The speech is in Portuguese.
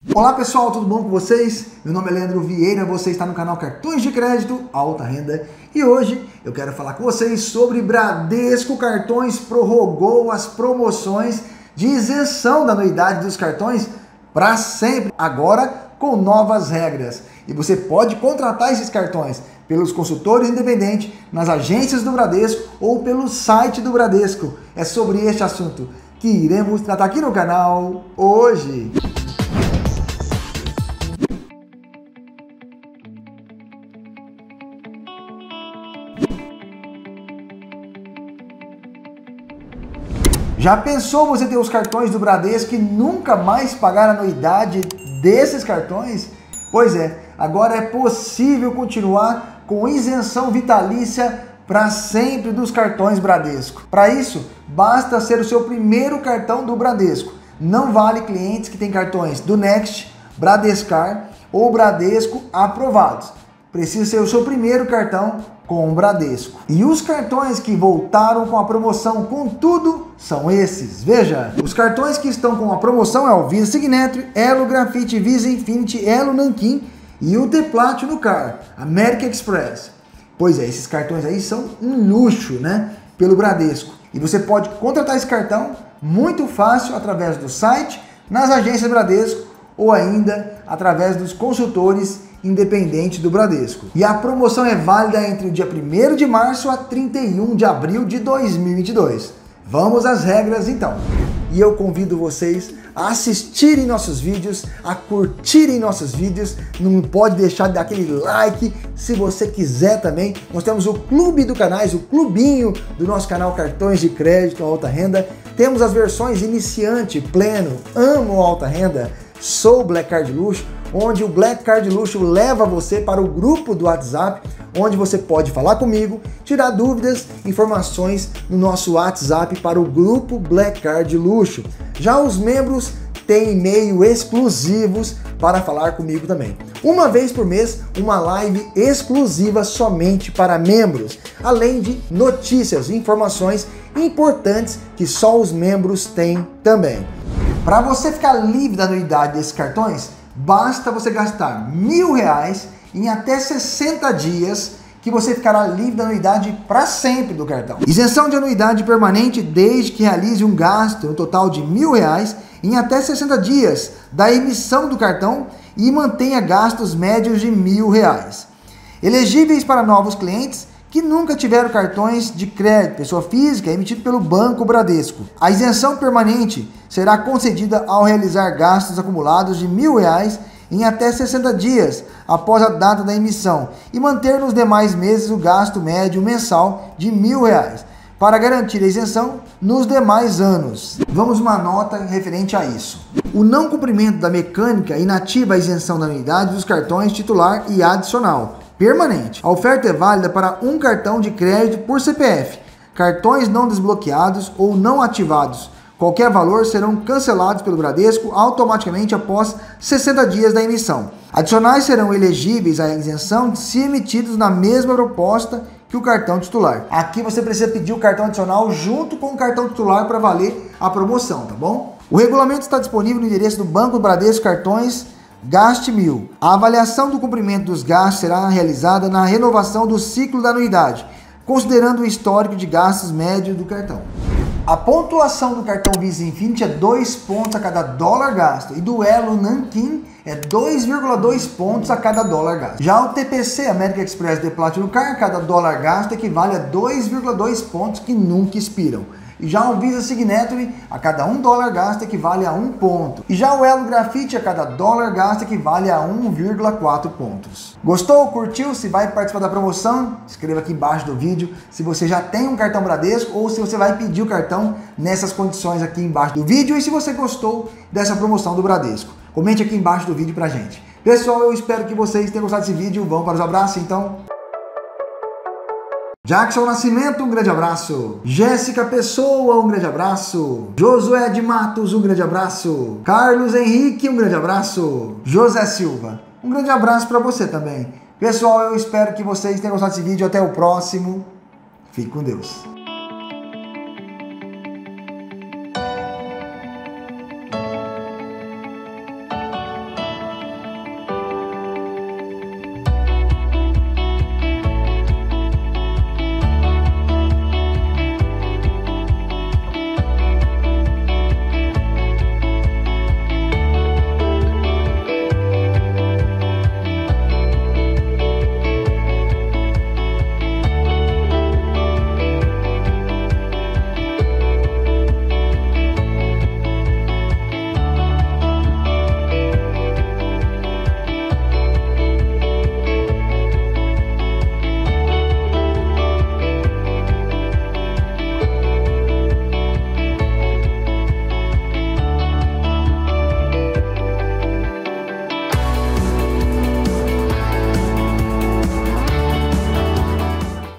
Olá pessoal, tudo bom com vocês? Meu nome é Leandro Vieira, você está no canal Cartões de Crédito Alta Renda e hoje eu quero falar com vocês sobre Bradesco Cartões prorrogou as promoções de isenção da anuidade dos cartões para sempre, agora com novas regras. E você pode contratar esses cartões pelos consultores independentes, nas agências do Bradesco ou pelo site do Bradesco. É sobre este assunto que iremos tratar aqui no canal hoje. Já pensou você ter os cartões do Bradesco e nunca mais pagar a anuidade desses cartões? Pois é, agora é possível continuar com isenção vitalícia para sempre dos cartões Bradesco. Para isso, basta ser o seu primeiro cartão do Bradesco. Não vale clientes que têm cartões do Next, Bradescar ou Bradesco aprovados. Precisa ser o seu primeiro cartão com o Bradesco. E os cartões que voltaram com a promoção com tudo são esses. Veja, os cartões que estão com a promoção é o Visa Signature, Elo Grafite, Visa Infinity, Elo Nankin e o The Platinum Card, American Express. Pois é, esses cartões aí são um luxo, né? Pelo Bradesco. E você pode contratar esse cartão muito fácil através do site, nas agências Bradesco ou ainda através dos consultores independente do Bradesco. E a promoção é válida entre o dia 1º de março a 31 de abril de 2022. Vamos às regras então. E eu convido vocês a assistirem nossos vídeos, a curtirem nossos vídeos, não pode deixar de dar aquele like, se você quiser também. Nós temos o clube do canais, o clubinho do nosso canal Cartões de Crédito Alta Renda. Temos as versões iniciante, pleno, amo alta renda, sou Black Card Luxo, onde o Black Card Luxo leva você para o grupo do WhatsApp, onde você pode falar comigo, tirar dúvidas, informações no nosso WhatsApp para o grupo Black Card Luxo. Já os membros têm e-mail exclusivos para falar comigo também. Uma vez por mês, uma live exclusiva somente para membros, além de notícias e informações importantes que só os membros têm também. Para você ficar livre da anuidade desses cartões, basta você gastar R$1.000 em até 60 dias que você ficará livre da anuidade para sempre do cartão. Isenção de anuidade permanente desde que realize um gasto no total de R$1.000 em até 60 dias da emissão do cartão e mantenha gastos médios de R$1.000. Elegíveis para novos clientes que nunca tiveram cartões de crédito, pessoa física, emitido pelo Banco Bradesco. A isenção permanente será concedida ao realizar gastos acumulados de R$1.000 em até 60 dias após a data da emissão e manter nos demais meses o gasto médio mensal de R$1.000 para garantir a isenção nos demais anos. Vamos uma nota referente a isso. O não cumprimento da mecânica inativa a isenção da anuidade dos cartões titular e adicional permanente. A oferta é válida para um cartão de crédito por CPF. Cartões não desbloqueados ou não ativados, qualquer valor, serão cancelados pelo Bradesco automaticamente após 60 dias da emissão. Adicionais serão elegíveis à isenção se emitidos na mesma proposta que o cartão titular. Aqui você precisa pedir o cartão adicional junto com o cartão titular para valer a promoção, tá bom? O regulamento está disponível no endereço do Banco Bradesco Cartões. Gaste 1.000. A avaliação do cumprimento dos gastos será realizada na renovação do ciclo da anuidade, considerando o histórico de gastos médio do cartão. A pontuação do cartão Visa Infinity é 2 pontos a cada dólar gasto e do Elo Nankin é 2,2 pontos a cada dólar gasto. Já o TPC American Express The Platinum Card, cada dólar gasto equivale a 2,2 pontos que nunca expiram. E já o Visa Signature, a cada $1 gasto equivale a 1 ponto. E já o Elo Grafite, a cada dólar gasto equivale a 1,4 pontos. Gostou? Curtiu? Se vai participar da promoção, escreva aqui embaixo do vídeo se você já tem um cartão Bradesco ou se você vai pedir o cartão nessas condições aqui embaixo do vídeo e se você gostou dessa promoção do Bradesco. Comente aqui embaixo do vídeo pra gente. Pessoal, eu espero que vocês tenham gostado desse vídeo. Vamos para os abraços então. Jackson Nascimento, um grande abraço. Jéssica Pessoa, um grande abraço. Josué de Matos, um grande abraço. Carlos Henrique, um grande abraço. José Silva, um grande abraço para você também. Pessoal, eu espero que vocês tenham gostado desse vídeo. Até o próximo. Fique com Deus.